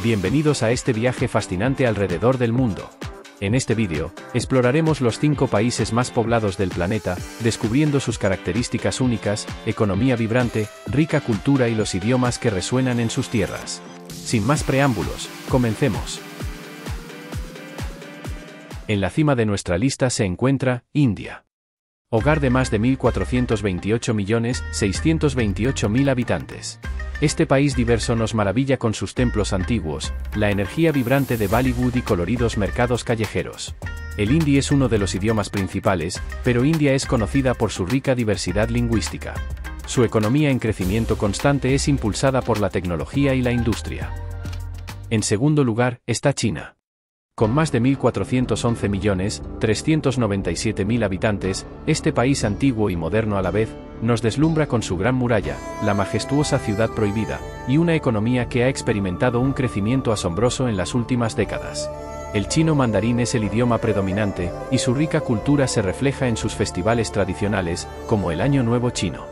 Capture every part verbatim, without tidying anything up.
Bienvenidos a este viaje fascinante alrededor del mundo. En este vídeo, exploraremos los cinco países más poblados del planeta, descubriendo sus características únicas, economía vibrante, rica cultura y los idiomas que resuenan en sus tierras. Sin más preámbulos, comencemos. En la cima de nuestra lista se encuentra India. Hogar de más de mil cuatrocientos veintiocho millones seiscientos veintiocho mil habitantes. Este país diverso nos maravilla con sus templos antiguos, la energía vibrante de Bollywood y coloridos mercados callejeros. El hindi es uno de los idiomas principales, pero India es conocida por su rica diversidad lingüística. Su economía en crecimiento constante es impulsada por la tecnología y la industria. En segundo lugar, está China. Con más de mil cuatrocientos once millones trescientos noventa y siete mil habitantes, este país antiguo y moderno a la vez, nos deslumbra con su gran muralla, la majestuosa ciudad prohibida, y una economía que ha experimentado un crecimiento asombroso en las últimas décadas. El chino mandarín es el idioma predominante, y su rica cultura se refleja en sus festivales tradicionales, como el Año Nuevo Chino.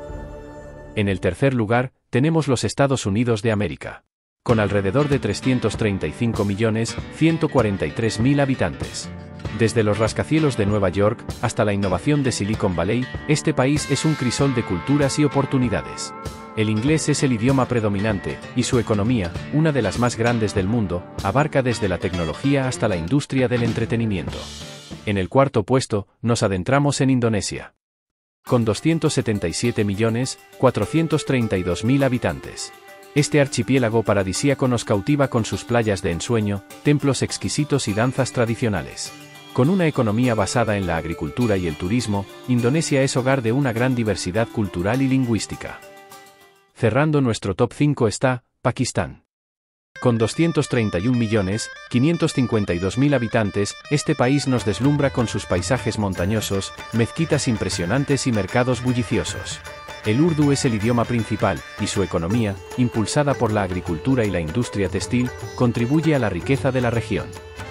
En el tercer lugar, tenemos los Estados Unidos de América. Con alrededor de trescientos treinta y cinco millones ciento cuarenta y tres mil habitantes. Desde los rascacielos de Nueva York hasta la innovación de Silicon Valley, este país es un crisol de culturas y oportunidades. El inglés es el idioma predominante, y su economía, una de las más grandes del mundo, abarca desde la tecnología hasta la industria del entretenimiento. En el cuarto puesto, nos adentramos en Indonesia. Con doscientos setenta y siete millones cuatrocientos treinta y dos mil habitantes. Este archipiélago paradisíaco nos cautiva con sus playas de ensueño, templos exquisitos y danzas tradicionales. Con una economía basada en la agricultura y el turismo, Indonesia es hogar de una gran diversidad cultural y lingüística. Cerrando nuestro top cinco está Pakistán. Con doscientos treinta y un millones quinientos cincuenta y dos mil habitantes, este país nos deslumbra con sus paisajes montañosos, mezquitas impresionantes y mercados bulliciosos. El urdu es el idioma principal, y su economía, impulsada por la agricultura y la industria textil, contribuye a la riqueza de la región.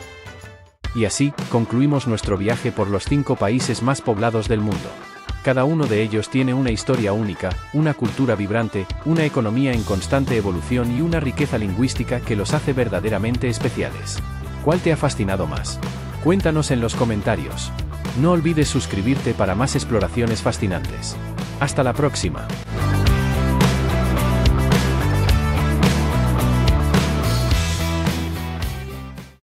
Y así, concluimos nuestro viaje por los cinco países más poblados del mundo. Cada uno de ellos tiene una historia única, una cultura vibrante, una economía en constante evolución y una riqueza lingüística que los hace verdaderamente especiales. ¿Cuál te ha fascinado más? Cuéntanos en los comentarios. No olvides suscribirte para más exploraciones fascinantes. Hasta la próxima.